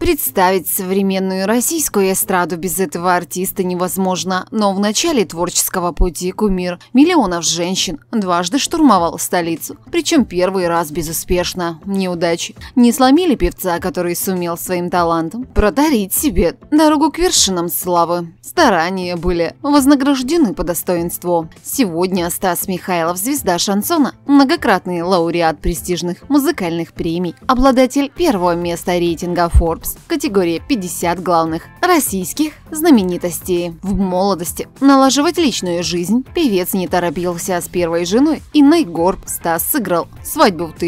Представить современную российскую эстраду без этого артиста невозможно, но в начале творческого пути кумир миллионов женщин дважды штурмовал столицу, причем первый раз безуспешно. Неудачи не сломили певца, который сумел своим талантом протарить себе дорогу к вершинам славы. Старания были вознаграждены по достоинству. Сегодня Стас Михайлов – звезда шансона, многократный лауреат престижных музыкальных премий, обладатель первого места рейтинга Forbes в категории 50 главных российских знаменитостей. В молодости налаживать личную жизнь певец не торопился. С первой женой Инной Горб Стас сыграл свадьбу в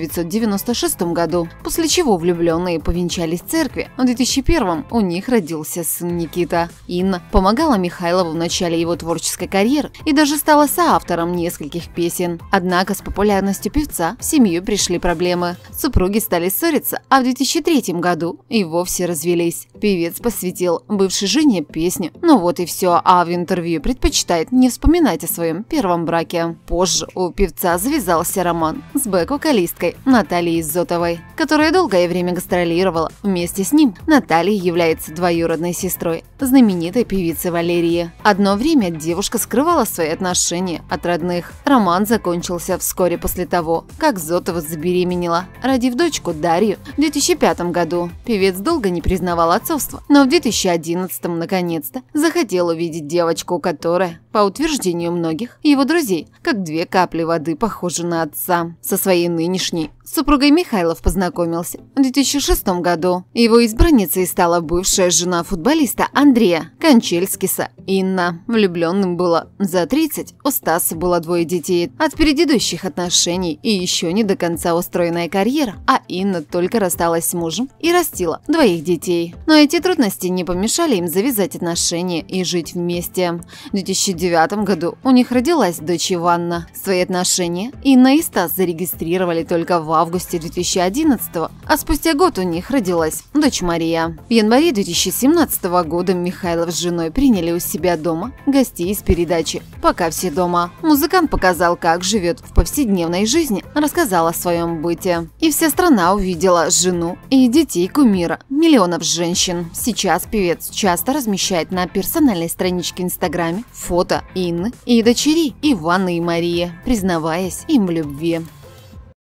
1996 году, после чего влюбленные повенчались в церкви. В 2001 у них родился сын Никита. Инна помогала Михайлову в начале его творческой карьеры и даже стала соавтором нескольких песен. Однако с популярностью певца в семью пришли проблемы. Супруги стали ссориться, а в 2003 году и вовсе развелись. Певец посвятил бывшей жене песню «Ну вот и все», а в интервью предпочитает не вспоминать о своем первом браке. Позже у певца завязался роман с бэк-вокалисткой Натальей Изотовой, которая долгое время гастролировала вместе с ним. Наталья является двоюродной сестрой знаменитой певицы Валерии. Одно время девушка скрывала свои отношения от родных. Роман закончился вскоре после того, как Зотова забеременела, родив дочку Дарью в 2005 году. Певец долго не признавал отцовство, но в 2011 наконец-то захотел увидеть девочку, которая, по утверждению многих его друзей, как две капли воды похожа на отца. Со своей нынешней супругой Михайлов познакомился в 2006 году. Его избранницей стала бывшая жена футболиста Андрея Кончельскиса Инна. Влюбленным было за 30, у Стаса было 2 детей от предыдущих отношений и еще не до конца устроенная карьера, а Инна только рассталась с мужем и растила 2 детей. Но эти трудности не помешали им завязать отношения и жить вместе. В 2009 году у них родилась дочь Иванна. Свои отношения Инна и Стас зарегистрировали только в августе 2011, а спустя год у них родилась дочь Мария. В январе 2017 года Михайлов с женой приняли у себя дома гостей из передачи «Пока все дома». Музыкант показал, как живет в повседневной жизни, рассказал о своем быте. И вся страна увидела жену и детей кумира миллионов женщин. Сейчас певец часто размещает на персональной страничке в Инстаграме фото Инны и дочерей Иванны и Марии, признаваясь им в любви.